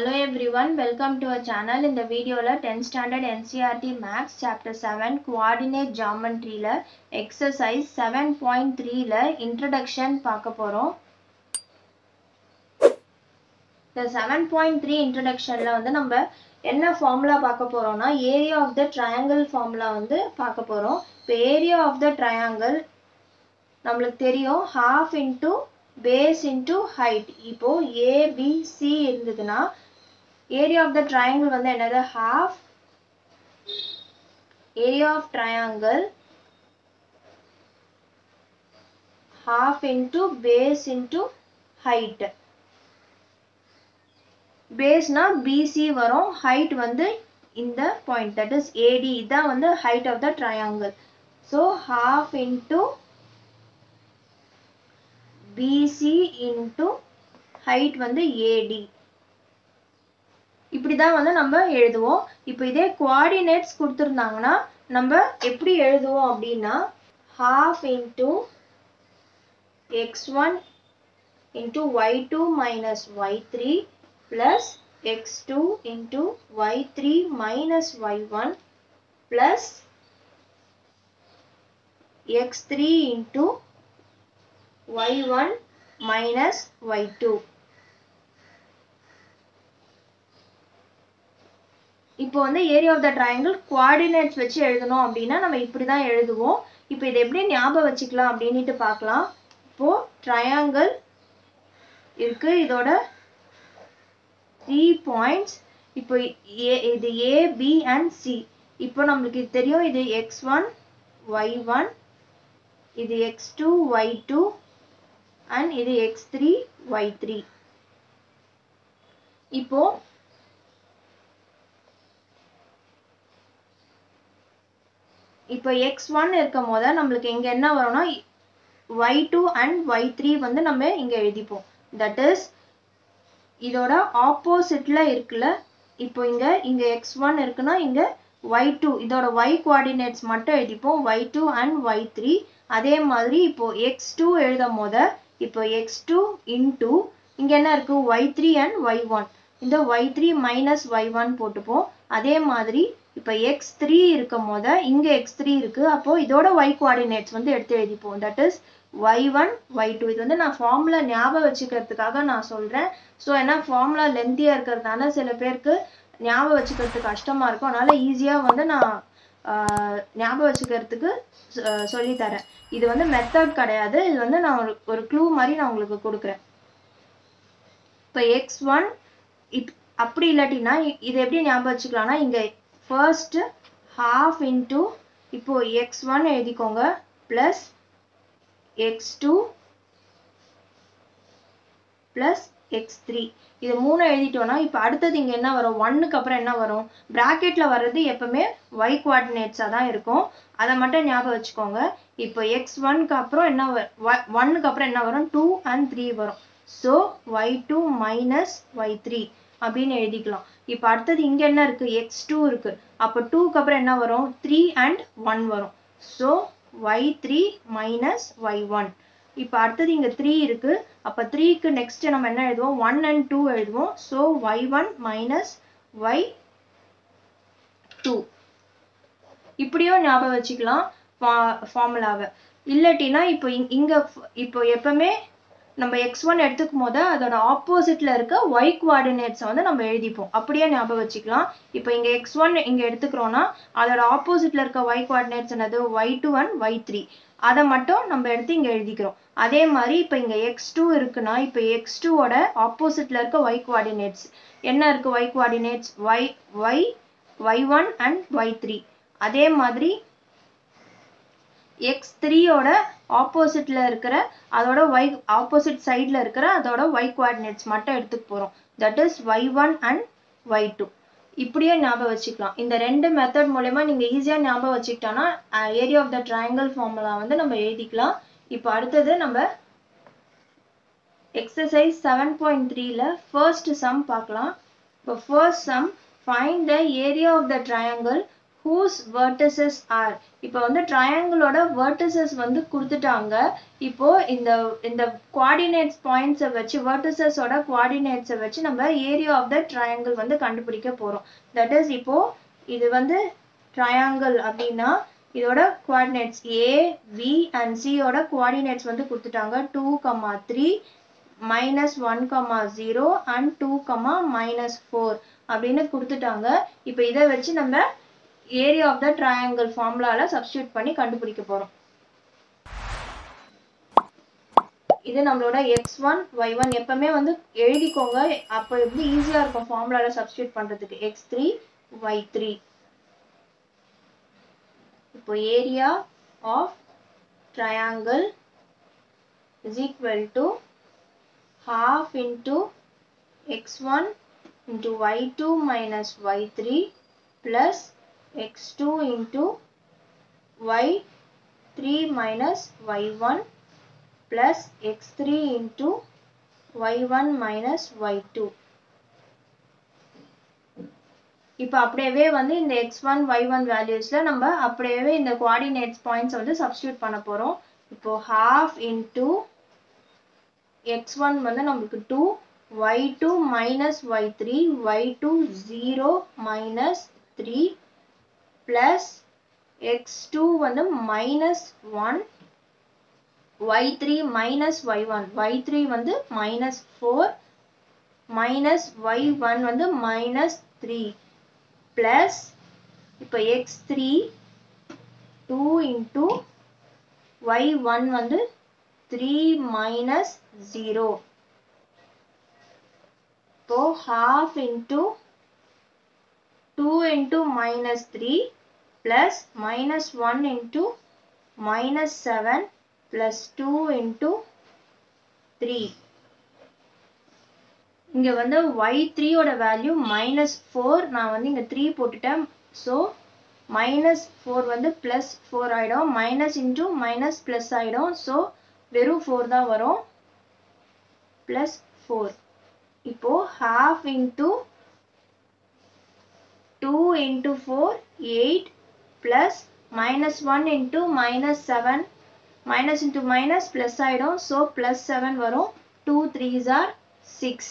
Hello everyone, welcome to our channel. In the video, 10th standard NCERT Maths Chapter 7 Coordinate Geometry Exercise 7.3 Introduction பார்க்க போறோம். The 7.3 Introductionல வந்து நம்ம என்ன formula பார்க்க போறோம்னா area of the triangle formula வந்து பார்க்க போறோம். இப்போ ஏரியா ஆஃப் த ட்ரையாங்கிள் நம்மளுக்கு தெரியும் half into base into height. இப்போ ABC இருந்ததுன்னா area of the triangle வந்து என்னது half area of triangle half into base into height. base na BC வரும், height வந்து இந்த point, that is AD. இதான் வந்து height of the triangle. So half into BC into height வந்து AD. இப்படிதான் வந்து நம்ம எழுதுவோம். இப்போ இதே coordinates கொடுத்திருந்தாங்கன்னா நம்ம எப்படி எழுதுவோம் அப்படின்னா half into x1 into y2 minus y3 plus x2 into y3 minus y1 plus x3 into y1 minus y2. இப்போ வந்து area of the triangle coordinates வச்சு எழுதணும் அப்படின்னா நம்ம இப்படி தான் எழுதுவோம். இப்போ இதை எப்படி ஞாபகம் வச்சுக்கலாம் அப்படின்ட்டு பார்க்கலாம். இப்போ ட்ரையாங்கிள் இருக்கு, இதோட 3 பாயிண்ட்ஸ். இப்போ இது A, B and C. இப்போ நம்மளுக்கு இது தெரியும், இது x1 y1, இது x2 y2 and இது x3 y3. இப்போ x1 இருக்கும் போது நம்மளுக்கு இங்க என்ன வரும்னா y2 and y3 வந்து நம்ம இங்க எழுதிப்போம். that is இதோட ஆப்போசிட்ல இருக்குல்ல, இப்போ இங்க x1 இருக்குன்னா இங்க y2, இதோட y coordinates மட்டும் எழுதிப்போம், y2 and y3. அதே மாதிரி இப்போ x2 எழுதும் போது இப்போ x2 into இங்க என்ன இருக்கு y3 and y1, இந்த y3 minus y1 போட்டுப்போம். அதே மாதிரி இப்போ x3 இருக்கும் போது இங்க x3 இருக்கு, அப்போ இதோட y coordinates வந்து எடுத்து எழுதிப்போம், that is y1 y2. இது வந்து நான் ஃபார்முலா ஞாபகம் வச்சுக்கிறதுக்காக நான் சொல்றேன். ஸோ ஏன்னா ஃபார்முலா லென்த்தியா இருக்கிறதுனால சில பேருக்கு ஞாபகம் வச்சுக்கிறதுக்கு கஷ்டமா இருக்கும், அதனால ஈஸியா வந்து நான் ஞாபகம் வச்சுக்கிறதுக்கு சொல்லித்தரேன். இது வந்து மெத்தட் கிடையாது, இது வந்து நான் ஒரு க்ளூ மாதிரி நான் உங்களுக்கு கொடுக்குறேன். இப்போ x1 அப்படி இல்லாட்டினா இது எப்படி ஞாபகம் வச்சுக்கலாம்னா இங்க ஃபர்ஸ்ட் half into இப்போ x1 எழுதிக்கோங்க plus x2 plus x3. இது மூணு எழுதிட்டோம்னா இப்போ அடுத்தது இங்க என்ன வரும், 1க்கு அப்புறம் என்ன வரும், பிராக்கெட்ல வர்றது எப்பவுமே y coordinates-ஆ தான் இருக்கும், அதை மட்டும் ஞாபகம் வச்சுக்கோங்க. இப்போ x1க்கு அப்புறம் என்ன 1க்கு அப்புறம் என்ன வரும், 2 and 3 வரும். so y2 minus y3 அப்படின்னு எழுதிக்கலாம். இப்போ அடுத்தது இங்க என்ன இருக்கு, x2 இருக்கு, அப்போ 2க்கு அப்புறம் என்ன வரும், 3 and 1 வரும். so y3 minus y1. இப்போ அடுத்தது இங்க 3 இருக்கு, அப்போ 3க்கு நெக்ஸ்ட் நம்ம என்ன எழுதுவோம், 1 and 2 எழுதுவோம். so y1 minus y2. இப்படியும் ஞாபகம் வச்சுக்கலாம் ஃபார்முலாவை. இல்லாட்டினா இப்போ இப்போ எப்பவுமே நம்ம x1 எடுத்துக்கும் போது அதோட ஆப்போசிட்ல இருக்க y coordinates வந்து நம்ம எழுதிப்போம், அப்படியே ஞாபகம் வச்சுக்கலாம். இப்போ இங்க x1 இங்க எடுத்துக்கிறோம்னா அதோட ஆப்போசிட்ல இருக்க y coordinates என்னது, y2 and y3. அதை மட்டும் நம்ம எடுத்து இங்க எழுதிக்கிறோம். அதே மாதிரி இப்போ இங்க x2 இருக்குன்னா இப்போ x2 ஓட ஆப்போசிட்ல இருக்க y coordinates என்ன இருக்கு, y coordinates y1 and y3. அதே மாதிரி x3 ஓட ஆப்போசிட்ல இருக்கிற அதோட y ஆப்போசிட் சைடுல இருக்கிற அதோட y coordinates மட்டும் எடுத்துக்க போறோம், that is y1 and y2. இப்படியே ஞாபகம் வச்சுக்கலாம். இந்த ரெண்டு மெத்தட் மூலமா நீங்க ஈஸியா ஞாபகம் வச்சுக்கிட்டோம்னா area of the triangle formula வந்து நம்ம எழுதிக்கலாம். இப்போ அடுத்தது நம்ம எக்ஸசைஸ் 7.3ல ஃபர்ஸ்ட் சம் பார்க்கலாம். இப்போ first sum, find the area of the triangle whose vertices are. இப்போ வந்து ட்ரையாங்கிளோட vertices வந்து கொடுத்துட்டாங்க. இப்போ இந்த coordinates points வச்சு vertices ஓட coordinates வச்சு நம்ம area of the triangle வந்து கண்டுபிடிக்க போறோம். that is இப்போ இது வந்து triangle அப்படின்னா இதோட coordinates A, B and C ஓட coordinates வந்து கொடுத்துட்டாங்க 2, 3, -1, 0 and 2, -4 அப்படின்னு கொடுத்துட்டாங்க. இப்போ இதை வச்சு நம்ம ஏரியா ஆஃப் த ட்ரையாங்கிள் ஃபார்முலால சப்ஸ்டிட்யூட் பண்ணி கண்டுபிடிக்க போறோம். இது நம்மளோட x1 y1 எப்பவுமே வந்து எழுதிக்கோங்க, அப்போ எப்படி ஈஸியா இருக்கும் ஃபார்முலால சப்ஸ்டிட்யூட் பண்றதுக்கு. x3 y3. இப்போ area of triangle is equal to half into x1 into y2 minus y3 plus x2 into y3 minus y1 plus x3 into y1 minus y2. இப்போ அப்படியே வந்து இந்த x1 y1 valuesல நம்ம அப்படியே இந்த coordinates points வந்து substitute பண்ண போறோம். இப்போ half into x1 வந்து நமக்கு 2, y2 minus y3, y2 0 minus 3 plus x2 வந்து minus 1, y3 minus y1, y3 வந்து minus 4, minus y1 வந்து minus 3 plus இப்போ x3 2 into y1 வந்து 3 minus 0. இப்போ half into 2 into minus 3 plus minus 1 into minus 7 plus 2 into 3. இங்க வந்து y3 ஓட value -4, நான் வந்து இங்க 3 போட்டுட்டேன். so -4 வந்து +4 ஆயிடும், minus into minus plus ஆயிடும். so வெறும் 4 தான் வரும், +4. இப்போ half into 2 into 4 8 plus -1 into -7, minus into minus plus ஆயிடும். so +7 வரும், 2 3s are 6.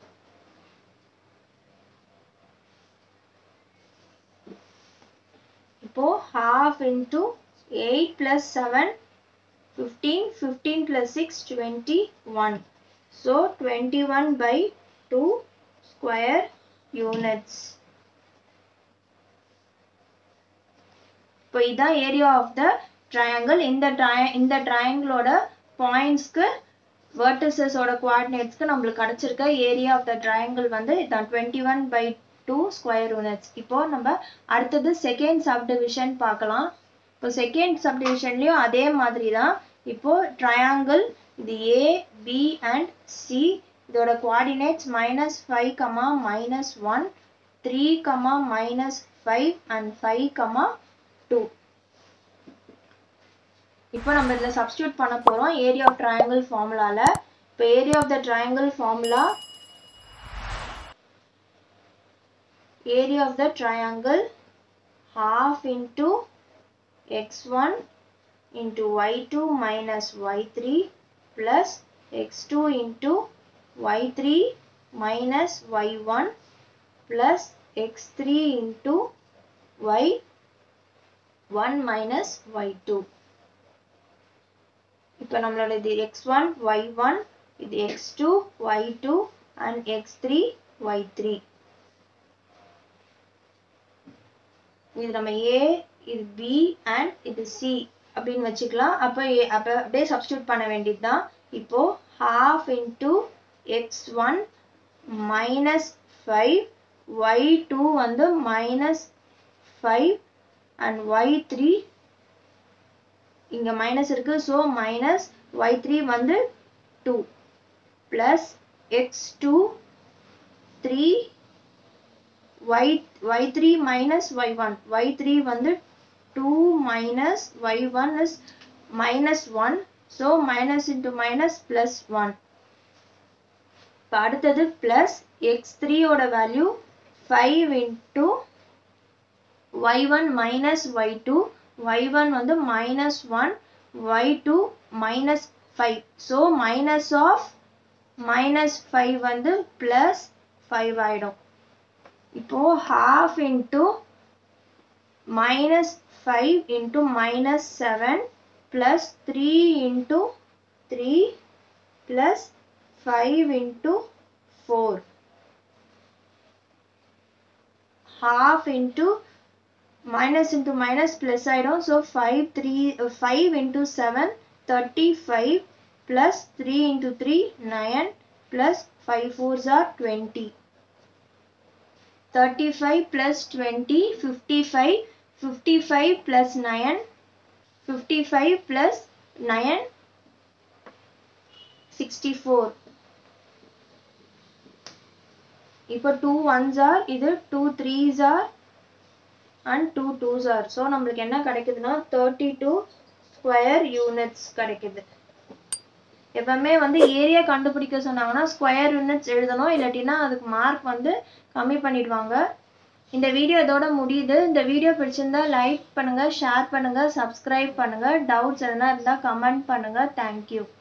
இப்போ half into 8 plus 7 15, 15 plus 6 21. so 21 by 2 square units. இப்போ இதான் ஏரியா ஆஃப் த ட்ரையாங்கிள். இந்த ட்ரையாங்கிளோட பாயிண்ட்ஸ்க்கு வெர்டிசஸோட கோஆர்டினேட்ஸ்க்கு நம்மளுக்கு கிடைச்சிருக்க ஏரியா ஆஃப் த ட்ரையாங்கிள் வந்து இதான் 21 by 2 ஸ்கொயர் யூனிட்ஸ். இப்போ நம்ம அடுத்தது செகண்ட் சப்டிவிஷன் பார்க்கலாம். இப்போ செகண்ட் சப்டிவிஷன்லயும் அதே மாதிரி தான். இப்போ ட்ரையாங்கிள் இது A, B and C, இதோட கோஆர்டினேட்ஸ் -5, -1, 3, -5 and 5, 2. இப்போ நம்ம இதில் சப்ஸ்டியூட் பண்ண போகிறோம் ஏரியா ஆஃப் ட்ரையாங்கிள் ஃபார்முலால. இப்போ area of the triangle formula, area of the triangle half into x1 into y2 minus y3 plus x2 into y3 minus y1 plus x3 into y1 minus y2. இப்போ நம்மளோட இது x1 y1, இது x2 y2 and x3 y3. இது நம்ம A, இது B and இது C அப்படின்னு வச்சுக்கலாம். அப்போ அப்படியே சப்ஸ்டியூட் பண்ண வேண்டியதுதான். இப்போ half into x1 -5, y2 வந்து -5 and y3 இங்க மைனஸ் இருக்கு, so minus y3 வந்து 2 plus x2 3, y3 minus y1, y3 வந்து 2 minus y1 is -1, so minus into minus plus 1. இப்போ அடுத்தது plus x3 ஓட value 5 into y1 minus y2, y1 வந்து minus 1, y2 minus 5. So minus of minus 5 வந்து plus 5 ஆயிடும். இப்போ half into minus 5 into minus 7 plus 3 into 3 plus 5 into 4. Half into minus plus ஆயிடும். So 5 into 7 35 plus 3 into 3 9 plus 5 4s are 20. 35 plus 20 55. 55 plus 9 55 plus 9 64. இப்போ 2 1s are, இது 2 3s are and 2 2s are. So நம்மளுக்கு என்ன கிடைக்குதுன்னா 32 square units கிடைக்குது. எப்பவுமே வந்து area கண்டுபிடிக்க சொன்னாங்கன்னா ஸ்கொயர் யூனிட்ஸ் எழுதணும், இல்லாட்டினா அதுக்கு மார்க் வந்து கம்மி பண்ணிடுவாங்க. இந்த வீடியோ இதோட முடியுது. இந்த வீடியோ பிடிச்சிருந்தா லைக் பண்ணுங்க, ஷேர் பண்ணுங்க, சப்ஸ்கிரைப் பண்ணுங்க. டவுட்ஸ் எதனா இருந்தால் கமெண்ட் பண்ணுங்க. தேங்க்யூ.